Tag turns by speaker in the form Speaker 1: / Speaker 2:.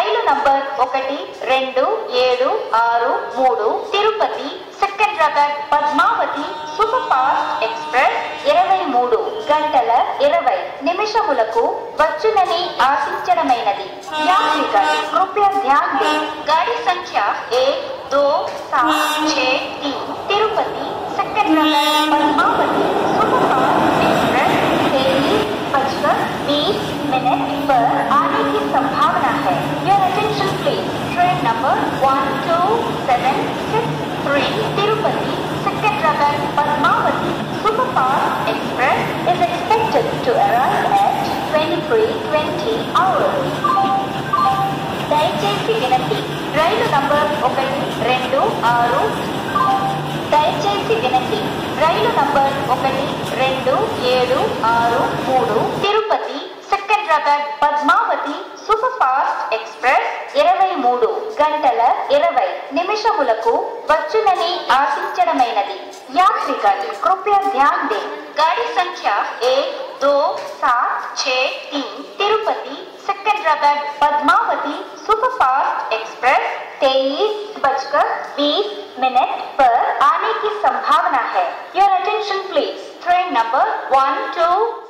Speaker 1: రైలు number 1276 Tirupati Secunderabad Padmavati super fast express 23 గంటల 20 నిమిషములకు వచ్చునని ఆశించడమైనది। యాత్రికర్ कृपया ध्यान दें, गाड़ी संख्या 12763 Tirupati Secunderabad Padmavati super fast express 23:20 पर आने की संभावना है। Your attention please. Train number 1273 Tirupati Secunderabad Padmavati super fast express is expected to arrive at 23:20 hours। దయచేసి వినండి, రైలు నంబర్ 126 దయచేసి వినండి, రైలు number 1276 Tirupati Secunderabad Padmavati super fast express 23 గంటల 20 నిమిషములకు వచ్చునని ఆశించడమైనది। యాత్రికర్ कृपया ध्यान दें, गाड़ी संख्या 1273 Tirupati Secunderabad Padmavati super fast express 23:20 पर आने की संभावना है। Your attention please. Train number 12